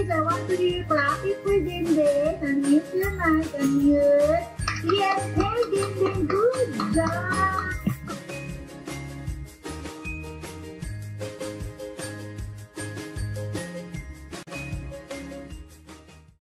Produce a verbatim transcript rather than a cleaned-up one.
I want to hear clapping for Dindin. Unmute your mic, unmute. Yes, hey Dindin, good job.